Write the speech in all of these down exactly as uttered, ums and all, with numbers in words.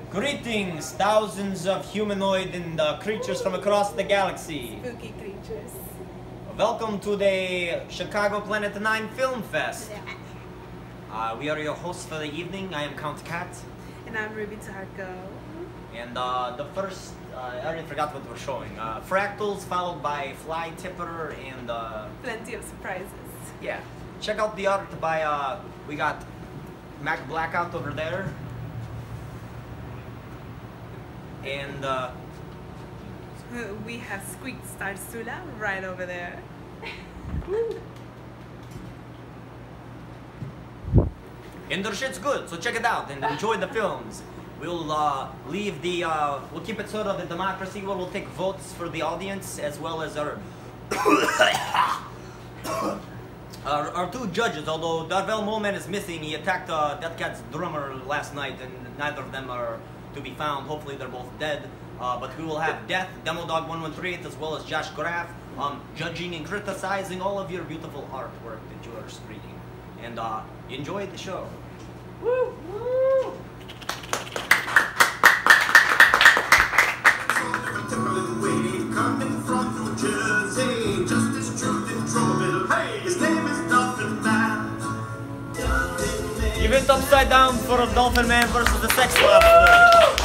Greetings, thousands of humanoid and uh, creatures from across the galaxy. Spooky creatures. Welcome to the Chicago Planet nine Film Fest. Uh, we are your hosts for the evening. I am Count Cat. And I'm Ruby Darko. And uh, the first, uh, I already forgot what we're showing. Uh, Fractals, followed by Fly Tipper and... Uh, Plenty of surprises. Yeah. Check out the art by, uh, we got Mac Blackout over there. And uh, we have Squeak Starzula right over there. And their shit's good, so check it out and enjoy the films. We'll uh, leave the, uh, we'll keep it sort of a democracy where we'll take votes for the audience as well as our our, our two judges. Although Darvel Moman is missing, he attacked uh, Death Cat's drummer last night and neither of them are to be found. Hopefully they're both dead. Uh, but we will have Death, Demo Dog one one three eight, as well as Josh Graff, um, judging and criticizing all of your beautiful artwork that you are screening. And uh, enjoy the show. Woo! Woo! Coming from New Jersey, justice, truth, and trouble. Hey, his name is Dolphin Man. Event upside down for a Dolphin Man versus the Sex Lobster.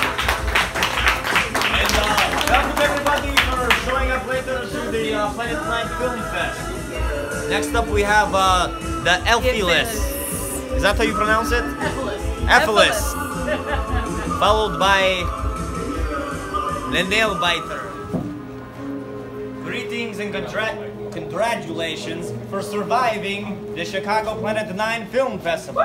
And uh, welcome everybody for showing up later to the uh, Planet nine Film Fest. Next up we have uh, the Elphilus. Is that how you pronounce it? Elphilus. Followed by the Nail Biter. Greetings and congra congratulations for surviving the Chicago Planet nine Film Festival.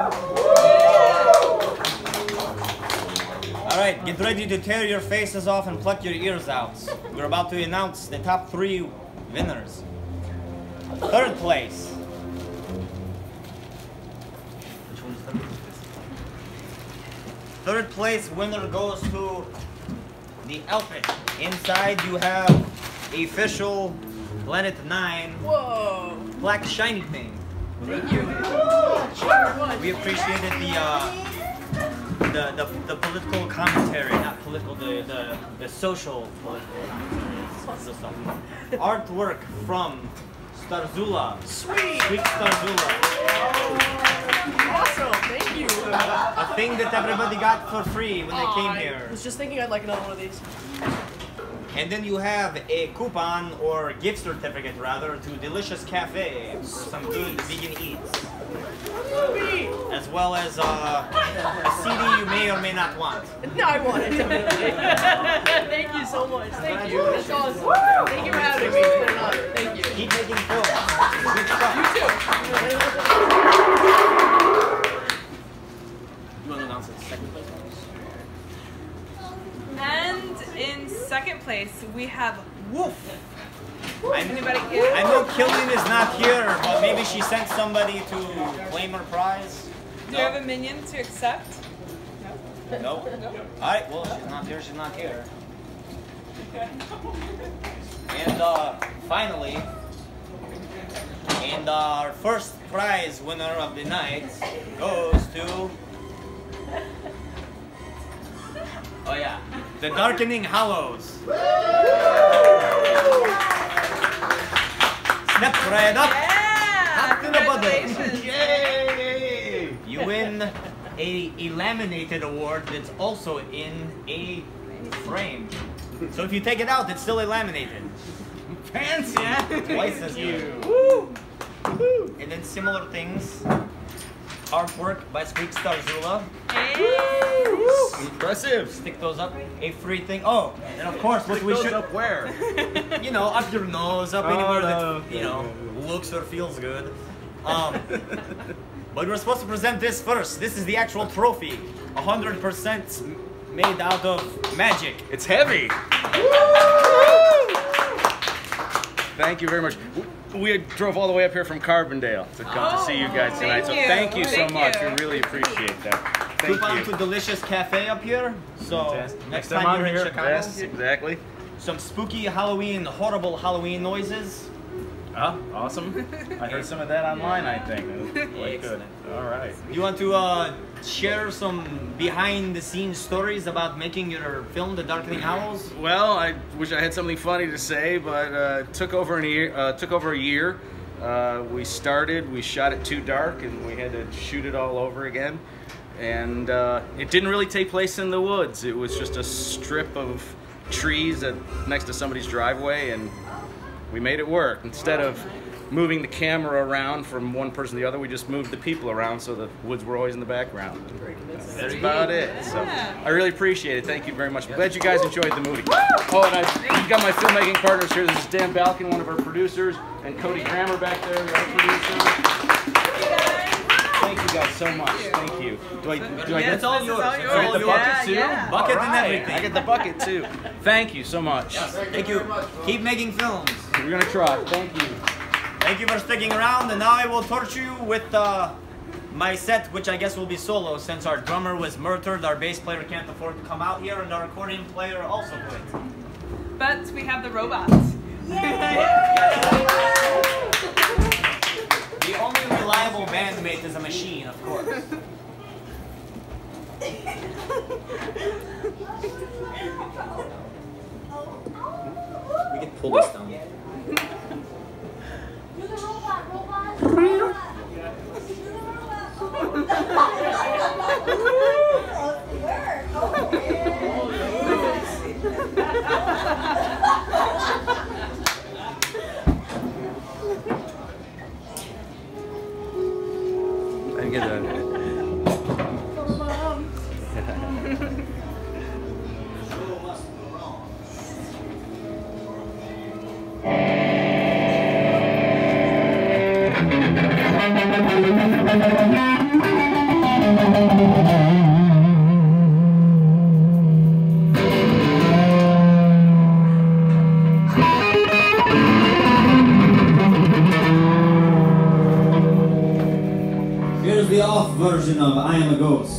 Alright, get ready to tear your faces off and pluck your ears out. We're about to announce the top three winners. Third place. Which one's third? Third place winner goes to the Elfish. Inside you have a official Planet nine Whoa! black shiny thing. Thank you. We appreciated the uh, the, the the political commentary, not political, the the, the social political commentary. Artwork from Starzula. Sweet! Sweet Starzula. Awesome, thank you. A thing that everybody got for free when they came here. I was just thinking I'd like another one of these. And then you have a coupon or gift certificate rather to Delicious Cafe for some good vegan eats. As well as uh, a C D you may or may not want. No, I want it, definitely. Thank you so much. Thank you. That's awesome. Thank you for having me. It's been an honor. Thank you. Keep making films. Good stuff. You too. You want to announce it second place? And in second place, we have Woof. I'm, Anybody here? I know Killian is not here, but maybe she sent somebody to claim her prize. Do you have a minion to accept? No. No? Alright, well, she's not here, she's not here. And uh, finally, and our first prize winner of the night goes to... Oh yeah, the Darkening Hollows. Step right up. Yeah! Up to the button. Congratulations. Yay! You win a, a laminated award that's also in a frame. So if you take it out, it's still a laminated. Fancy! Twice as good. Woo! Woo! And then similar things. Artwork by Squeak Starzula. Hey. Impressive. Stick those up. A free thing. Oh, and of course, what Stick we those should. up where? You know, up your nose, up Oh, anywhere no. that, you know, looks or feels good. Um, but we're supposed to present this first. This is the actual trophy. one hundred percent made out of magic. It's heavy. Thank you very much. We drove all the way up here from Carbondale to come to see you guys tonight. Thank So you. thank you so Thank much. you. We really appreciate that. Thank Coupon you. to Delicious Cafe up here. So Fantastic. next time, I'm you're here. in Chicago, Yes, exactly. some spooky Halloween, horrible Halloween noises. Oh, awesome. I heard some of that online, I think. It was quite good. Excellent. All right. You want to uh, share some behind-the-scenes stories about making your film, The Darkening Hallows? Well, I wish I had something funny to say, but uh, it took over, an year, uh, took over a year. Uh, we started, we shot it too dark, and we had to shoot it all over again. And uh, it didn't really take place in the woods. It was just a strip of trees at, next to somebody's driveway, and we made it work. Instead of moving the camera around from one person to the other, we just moved the people around so the woods were always in the background. That's about it. So I really appreciate it. Thank you very much. I'm glad you guys enjoyed the movie. Oh, and I've got my filmmaking partners here. This is Dan Balchen, one of our producers, and Cody Grammer back there, our producer. Thank you guys so much. Thank you. Do I, do I Yeah, get it's all yours. all It's yours. all the yours. bucket Yeah, too? yeah. Bucket All and right. everything. I get the bucket too. Thank you so much. Thank you. Keep making films. We're gonna try. Thank you. Thank you for sticking around, and now I will torture you with uh, my set, which I guess will be solo, since our drummer was murdered, our bass player can't afford to come out here, and our accordion player also quit. But we have the robots. The only reliable bandmate is a machine, of course. We can pull this down. You're the robot, robot. Robot. You're the robot. I didn't get that. Here's the off version of I Am a Ghost.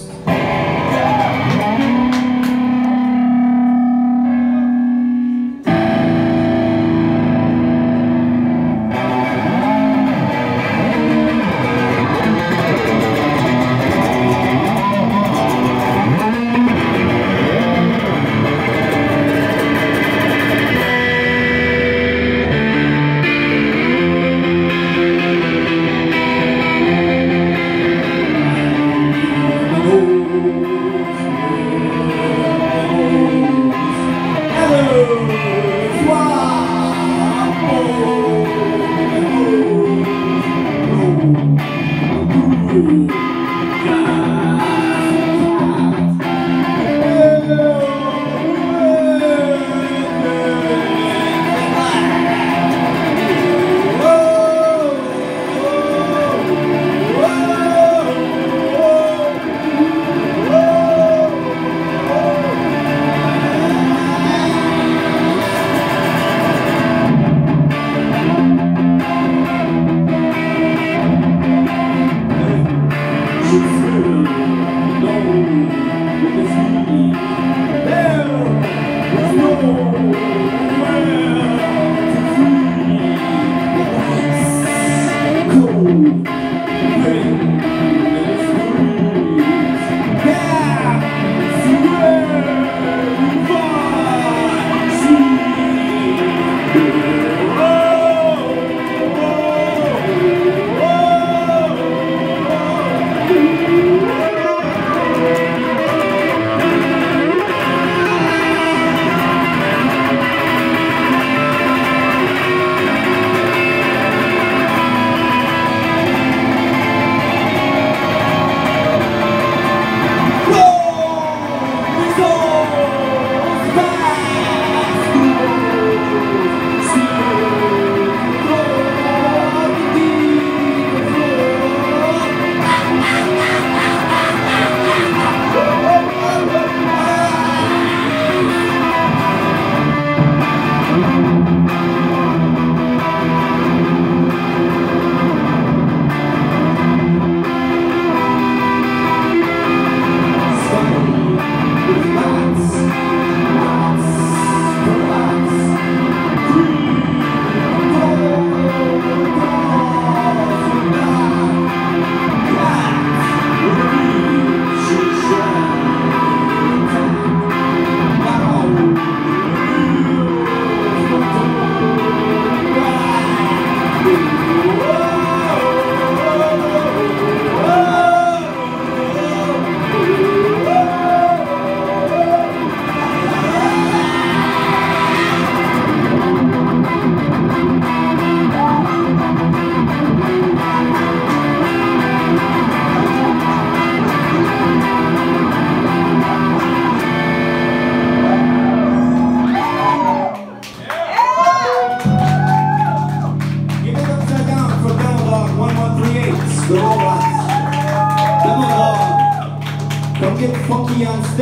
Oh,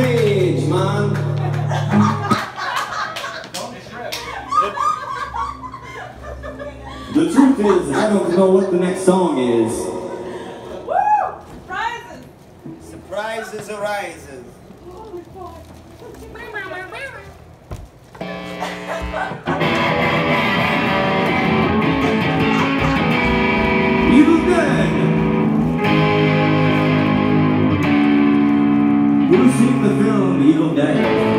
stage, man. The truth is, I don't know what the next song is. Woo! Surprises! Surprises arises. Evil Dead! Who's seen the film Evil Dead?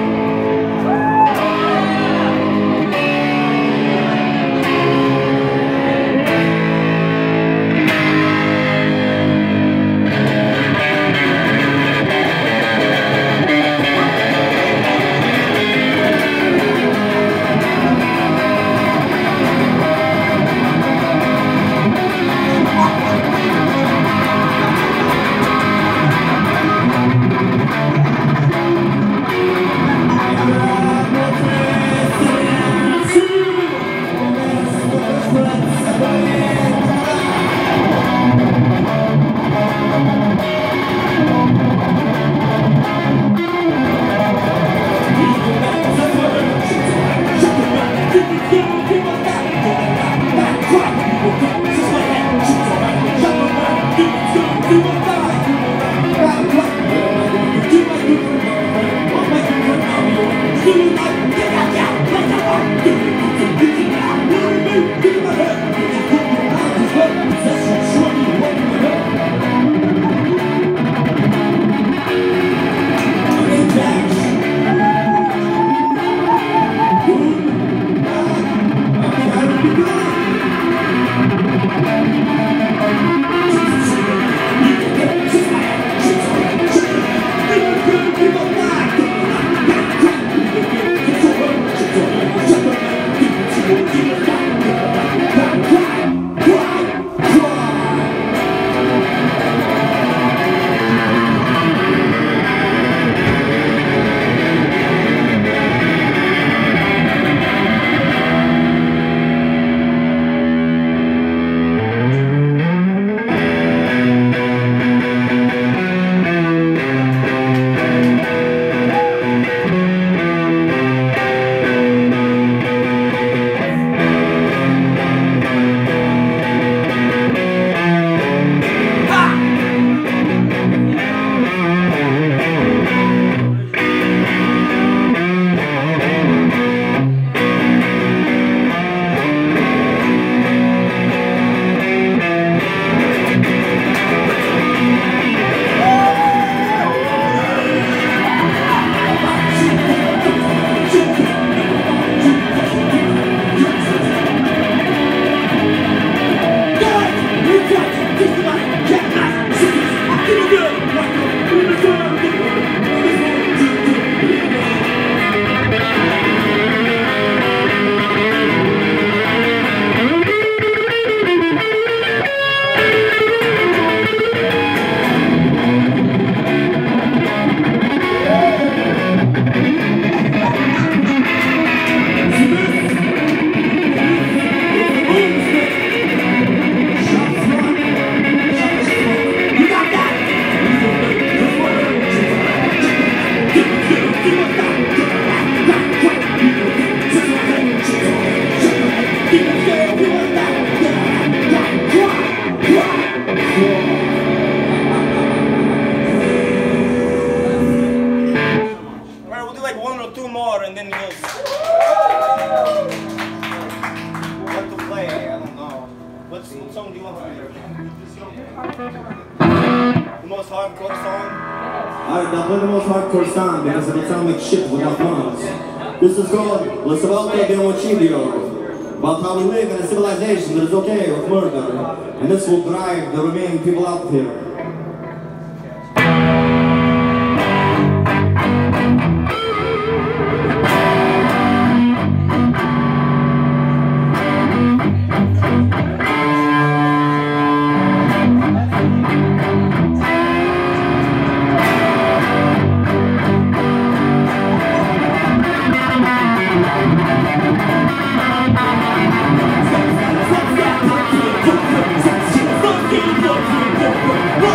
The most hardcore song? Alright, now play the most hardcore song because it'll sound like shit without drums. This is called La Svolta di un Omicidio, about how we live in a civilization that is okay with murder, and this will drive the remaining people out here. Fuck you, fuck you, fuck you.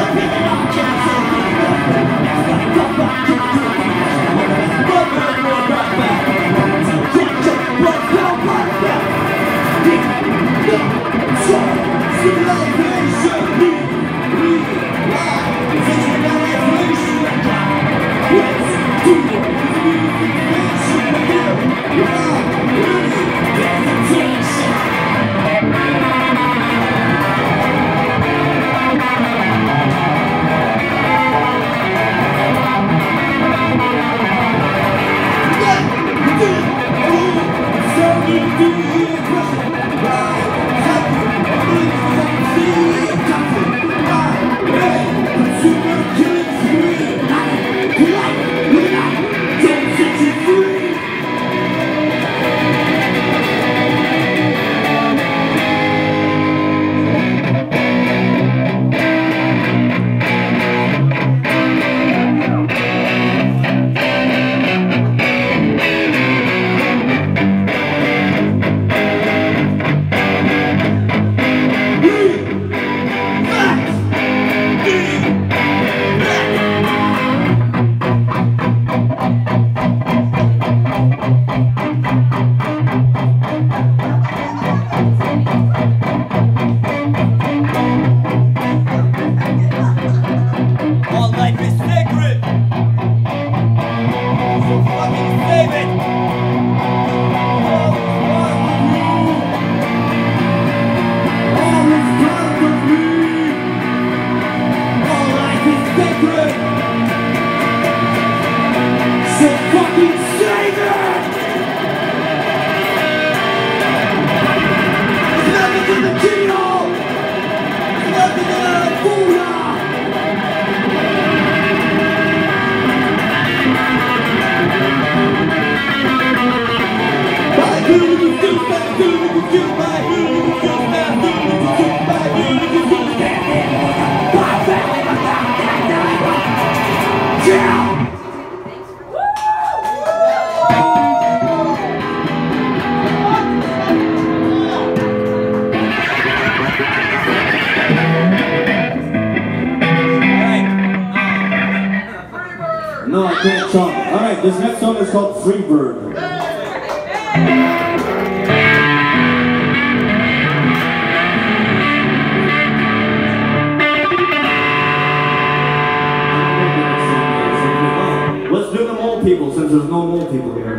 David! All is part of me. All life is sacred. So fucking save it! There's nothing in the keyhole! There's nothing in the booyah! By who you can do, by who you can do, by who you can do, by who you can do, by who you can do, by family, by family, yeah! No, I can't chant. Alright, this next song is called Freebird. Let's do the mole people since there's no mole people here.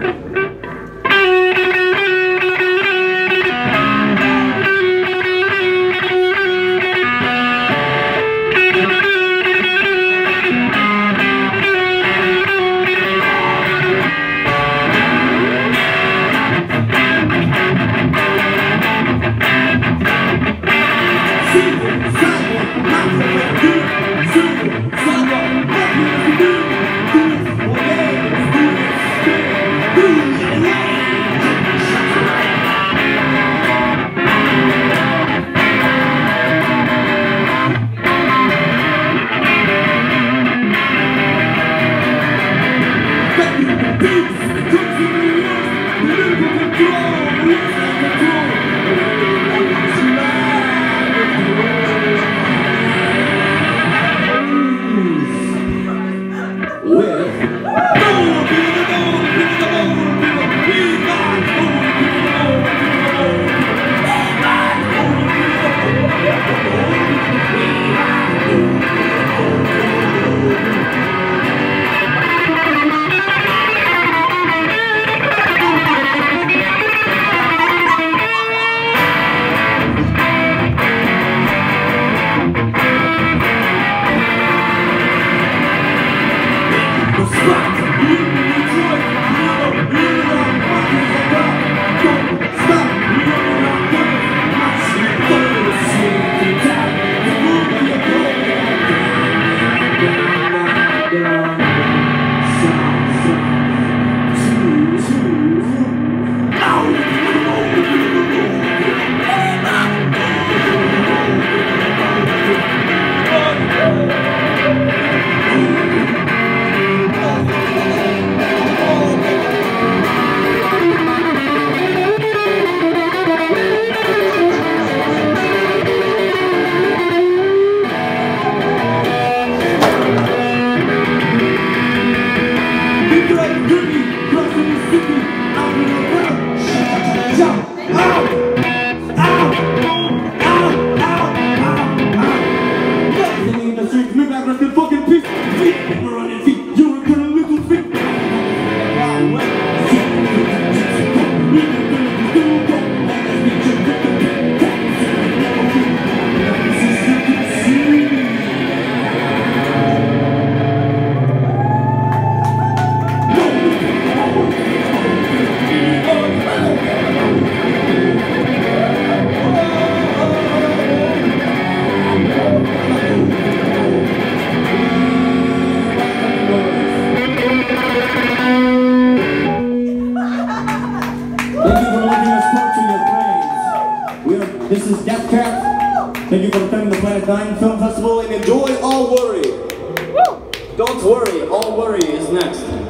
This is Death Cat. Thank you for attending the Planet Nine Film Festival and enjoy All Worry. Woo! Don't worry, All Worry is next.